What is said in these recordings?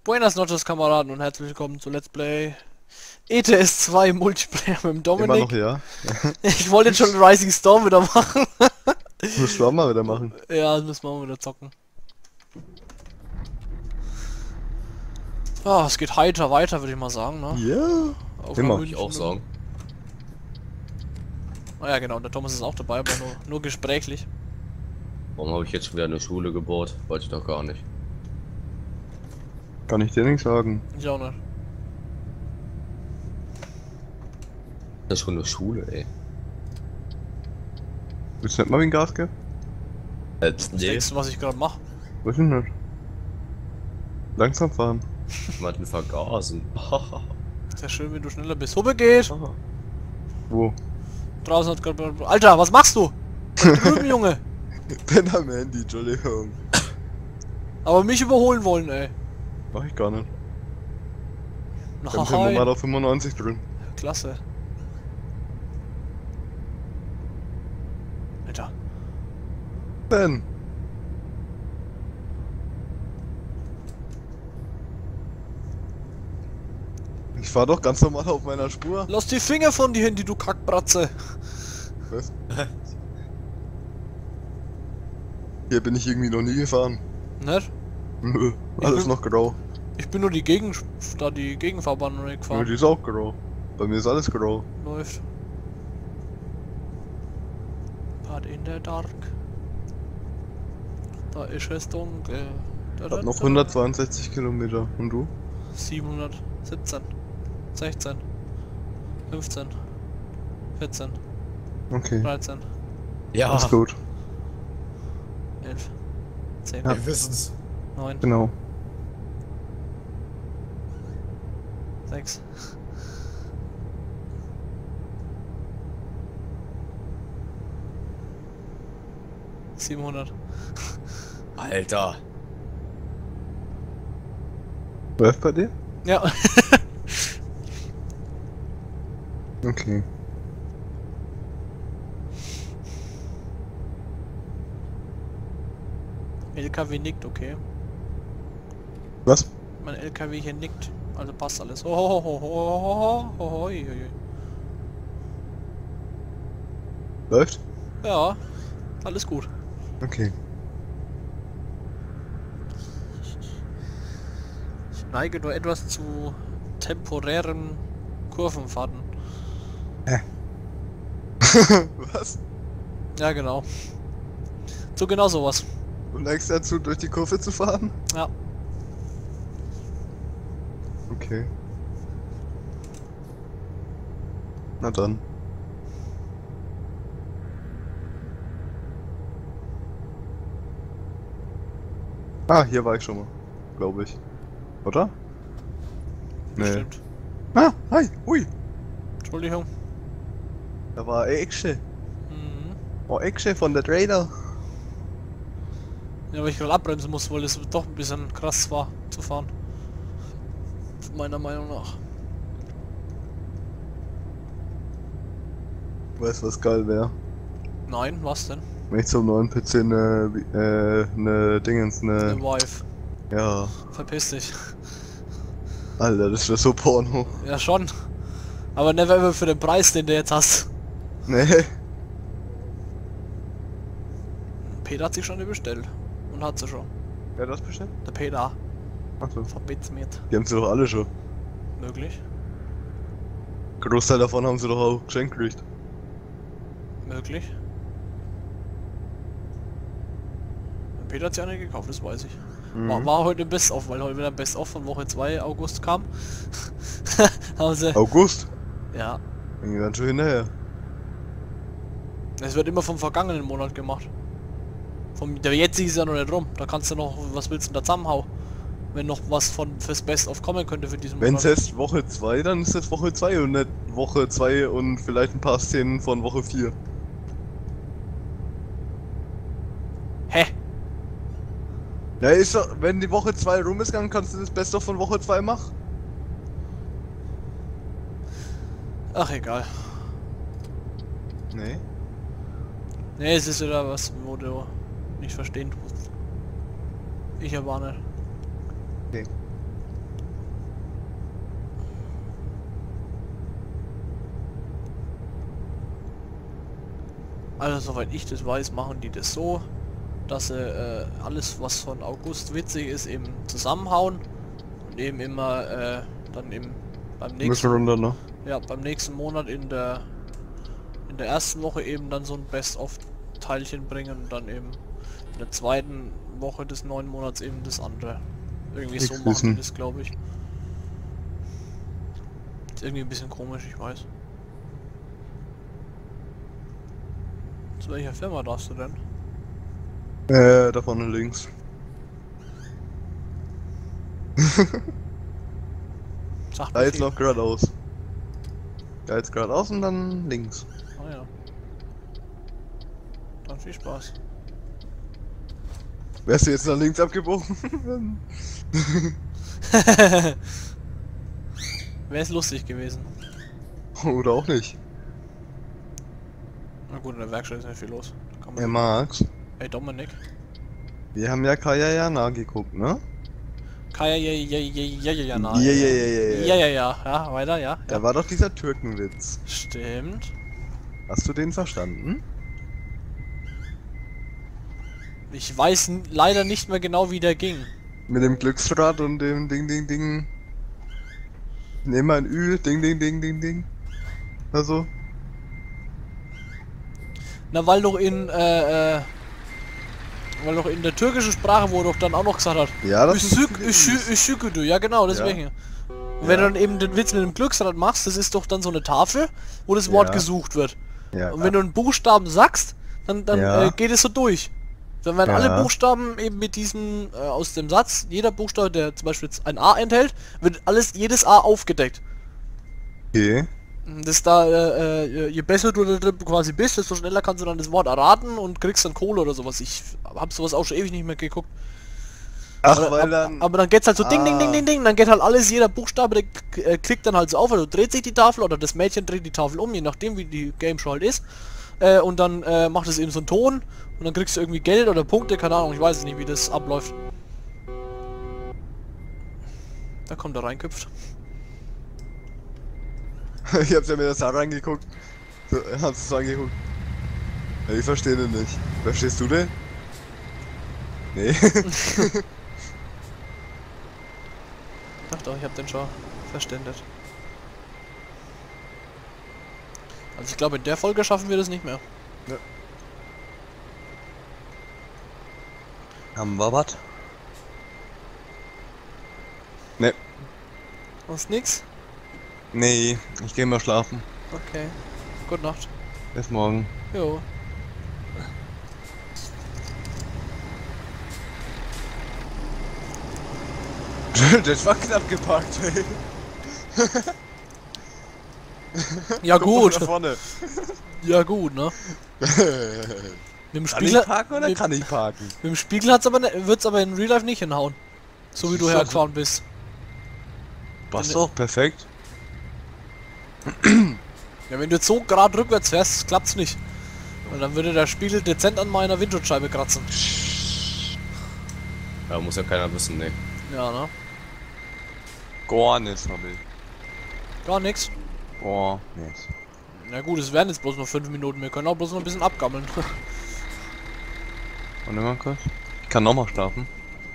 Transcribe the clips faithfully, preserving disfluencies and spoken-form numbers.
Buenas noches, Kameraden, und herzlich willkommen zu Let's Play E T S zwei Multiplayer mit dem Dominik. Immer noch, ja. Ich wollte jetzt schon Rising Storm wieder machen. Müssen wir auch mal wieder machen. Ja, das müssen wir auch wieder zocken. Ah, es geht heiter weiter, würde ich mal sagen, ne? Ja. Auf Immer. München. Ich auch sagen. Ah ja, genau, der Thomas ist auch dabei, aber nur, nur gesprächlich. Warum habe ich jetzt schon wieder eine Schule gebaut? Wollte ich doch gar nicht. Kann ich dir nichts sagen. Ich auch nicht. Das ist schon eine Schule, ey. Willst du nicht mal wie ein Gas geben? Jetzt Das nächste, was ich gerade mache. Weiß ich nicht. Langsam fahren. jemanden vergasen. Sehr schön, wenn du schneller bist. Huppe geht! Wo? Draußen hat gerade... Alter, was machst du? Da drüben, Junge! Bin am Handy, Entschuldigung. Aber mich überholen wollen, ey. Mach ich gar nicht. Na, Dann sind wir mal auf fünfundneunzig drin. Klasse. Alter. Ben! Ich fahr doch ganz normal auf meiner Spur. Lass die Finger von dir hin, die du Kackbratze. Was? Hier bin ich irgendwie noch nie gefahren. Nicht? Nö, alles bin- noch grau. Ich bin nur die Gegen... da die Gegenfahrbahn noch nicht Ja, gefahren. die ist auch grau. Bei mir ist alles grau. Läuft. But in the dark. Da ist es dunkel. Da, Ich da, hab noch da. hundertzweiundsechzig Kilometer. Und du? siebenhundertsiebzehn. sechzehn. fünfzehn. vierzehn. Okay. dreizehn. Ja, Alles gut. elf. zehn. Ja. wir wissen's. neun. Genau. sechs. siebenhundert. Alter. Läuft bei dir? Ja. Okay. L K W nickt, okay. Was? Mein L K W hier nickt. Also passt alles. Oh, ho, ho, ho, ho, ho, ho, ho, ui, ui, ui. Läuft? Ja, alles gut. Okay. Ich neige nur etwas zu temporären Kurvenfahrten. Was? Ja, genau. So genau sowas. Du neigst dazu, durch die Kurve zu fahren? Ja. Okay. Na dann. Ah, hier war ich schon mal. Glaube ich. Oder? Nee. Bestimmt. Ah, hi, hui. Entschuldigung. Da war Exe. Mhm. Oh, Exe von der Trader. Ja, weil ich gerade abbremsen muss, weil es doch ein bisschen krass war zu fahren. Meiner Meinung nach. Weißt du, was geil wäre? Nein, was denn? Wenn ich zum neuen P C ne, äh, ne Dingens, Eine ne. Wife. Ja. Verpiss dich. Alter, das wäre so Porno. Ja schon. Aber never ever für den Preis, den du jetzt hast. Nee. Peter hat sich schon eine bestellt. Und hat sie schon. Wer hat das bestellt? Der Peter. Achso. Verbit's mir. Die haben sie doch alle schon. Möglich. Großteil davon haben sie doch auch geschenkt gekriegt. Möglich. Peter hat sich eine gekauft, das weiß ich. Mhm. War, war heute im Best-of, weil heute wieder ein Best-of von Woche zwei August kam. Haben sie... August? Ja. Ging ganz schön hinterher. Es wird immer vom vergangenen Monat gemacht. Vom, der jetzige ist ja noch nicht rum. Da kannst du noch... Was willst du denn da zusammenhauen? Wenn noch was von fürs Best-of kommen könnte für diesen Wenn Monat. es heißt Woche zwei, dann ist es Woche zwei und nicht Woche zwei und vielleicht ein paar Szenen von Woche vier. Hä? Ja, ist doch, wenn die Woche zwei rum ist, dann kannst du das Beste von Woche zwei machen. Ach, egal. Nee. Ne, es ist wieder was, wo du nicht verstehen tust. Ich aber nicht. Okay. Also soweit ich das weiß, machen die das so, dass sie äh, alles, was von August witzig ist, eben zusammenhauen und eben immer äh, dann eben beim Müssen nächsten, runter, ne? ja, beim nächsten Monat in der in der ersten Woche eben dann so ein Best-of-Teilchen bringen und dann eben in der zweiten Woche des neuen Monats eben das andere. Irgendwie so Nix machen wissen. die das, glaube ich. Ist irgendwie ein bisschen komisch, ich weiß. Zu welcher Firma darfst du denn? Äh, da vorne links. Sag Da mir jetzt viel. noch geradeaus. Da jetzt geradeaus und dann links. Ah ja. Dann viel Spaß. Wärst du jetzt nach links abgebogen? Wäre es lustig gewesen. Oder auch nicht. Na gut, in der Werkstatt ist nicht viel los. Da kann man Hey Max, Hey Dominik. wir haben ja Kaya ja nachgeguckt, ne? Kaya, ja, ja, ja, ja, ja, ja, na, Ja, ja, ja, ja, ja. ja, ja, ja, ja, weiter, ja. Da ja. war doch dieser Türkenwitz. Stimmt. Hast du den verstanden? Ich weiß n- leider nicht mehr genau, wie der ging. Mit dem Glücksrad und dem Ding, Ding, Ding. Nimm mal ein Ü, Ding, Ding, Ding, Ding, Ding. Also. Na, weil doch in, äh, äh, weil doch in der türkischen Sprache, wo er doch dann auch noch gesagt hat, Ja, das ist. Üsük, Üsü- Üsüküdü, ja genau, deswegen. Und wenn Ja. du dann eben den Witz mit dem Glücksrad machst, das ist doch dann so eine Tafel, wo das Wort Ja. gesucht wird. Ja, Und wenn du einen Buchstaben sagst, dann, dann Ja. äh, geht es so durch. Dann werden Ja. alle Buchstaben eben mit diesem, äh, aus dem Satz, jeder Buchstabe, der zum Beispiel jetzt ein A enthält, wird alles, jedes A aufgedeckt. okay. Das da, äh, äh, je besser du da drin quasi bist, desto schneller kannst du dann das Wort erraten und kriegst dann Kohle oder sowas. Ich hab sowas auch schon ewig nicht mehr geguckt. Ach, aber, weil ab- dann. aber dann geht's halt so ding, ding, ding, Ah. ding, ding, dann geht halt alles, jeder Buchstabe, der k- äh, klickt dann halt so auf, also dreht sich die Tafel oder das Mädchen dreht die Tafel um, je nachdem wie die Game Show halt ist. Äh, und dann äh, macht es eben so einen Ton und dann kriegst du irgendwie Geld oder Punkte, keine Ahnung, ich weiß es nicht, wie das abläuft. Da kommt er reinköpft. Ich hab's ja mir das da reingeguckt. So, hab's es so angeguckt. Ja, ich verstehe den nicht. Verstehst du den? Nee. Ach doch, ich hab den schon verständigt. Also ich glaube, in der Folge schaffen wir das nicht mehr. Haben wir was? Nee. Sonst nix? Nee, ich geh mal schlafen. Okay. Gute Nacht. Bis morgen. Jo. Das war knapp geparkt, ey. Ja Guck mal gut. nach vorne. Ja gut, ne? Mit dem Kann ich Spiegel, parken oder mit, kann ich parken? mit dem Spiegel hat's aber ne, wird's aber in Real Life nicht hinhauen. So wie du So, hergefahren bist. Passt doch, perfekt. Ja, wenn du jetzt so gerade rückwärts fährst, klappt's nicht. Und dann würde der Spiegel dezent an meiner Windschutzscheibe kratzen. Ja, muss ja keiner wissen, ne. Ja, ne? Gar nichts, hab ich. Gar nix. Gar nichts. Na gut, es werden jetzt bloß noch fünf Minuten. Wir können auch bloß noch ein bisschen abgammeln. Warte mal kurz. Ich kann nochmal schlafen.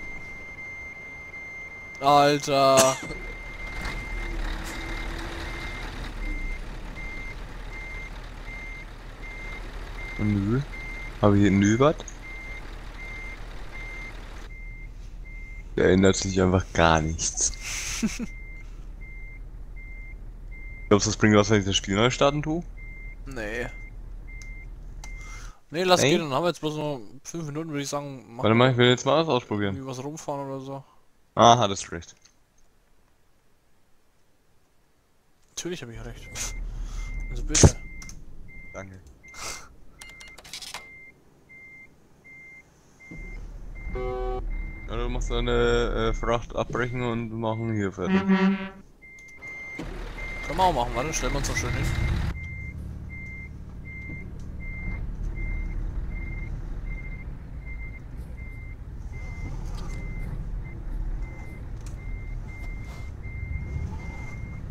Alter. Nö. Habe ich hier Nö was? Da ändert sich einfach gar nichts. Glaubst du, das bringt was, wenn ich das Spiel neu starten tue? Nee. Nee, lass Nee? gehen, dann haben wir jetzt bloß noch fünf Minuten, würde ich sagen. Machen Warte mal, wir ich will jetzt mal was ausprobieren. irgendwie was rumfahren oder so. Ah, hattest recht. Natürlich habe ich recht. Also bitte. Danke. Ja, du machst deine äh, Fracht abbrechen und machen hier fertig. Können wir auch machen, warte, stellen wir uns doch schön hin.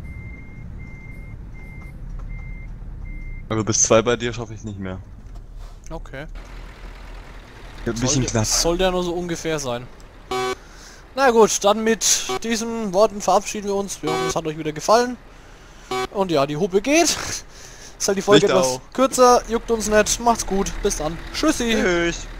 Also bis zwei bei dir schaffe ich nicht mehr. Okay. Ein bisschen Sollte, knapp. sollte ja nur so ungefähr sein. Na gut, dann mit diesen Worten verabschieden wir uns. Wir hoffen, es hat euch wieder gefallen. Und ja, die Hupe geht. Ist halt die Folge Nicht etwas auch. kürzer, juckt uns nicht. Macht's gut, bis dann. Tschüssi. Tschüss.